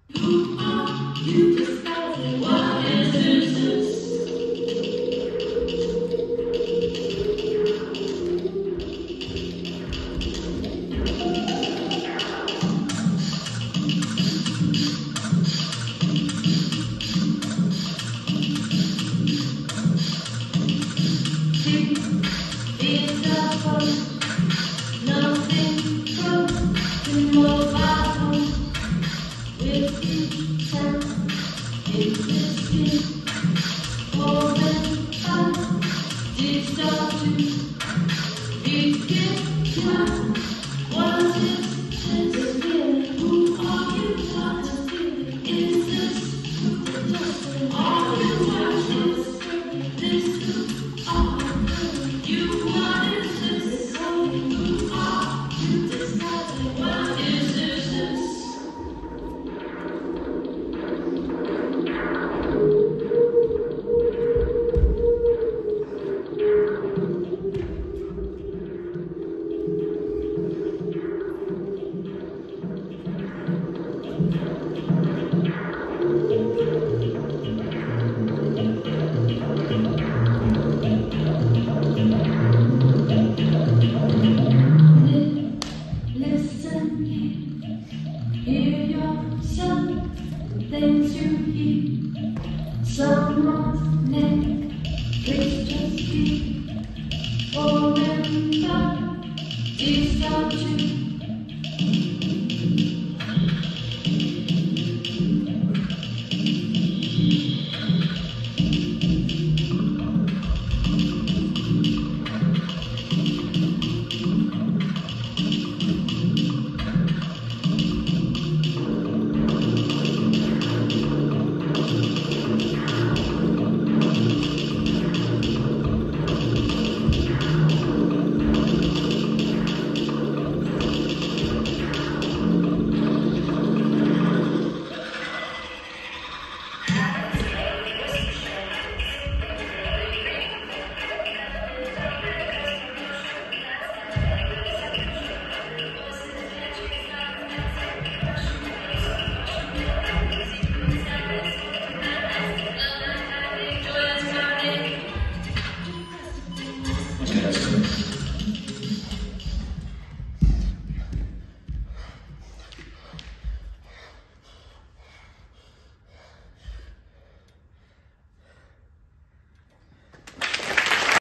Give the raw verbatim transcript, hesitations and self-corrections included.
Who are you disguising? What is this? She is the first. Nothing broken, mobile home with each time in the skin. Four and five, did start to begin now. Was it this feeling? Who are you talking to? Is this true? Just all you want is this true? All you want is this. Who are you disguising? What is this? Listen, hear yourself, things you hear, someone next.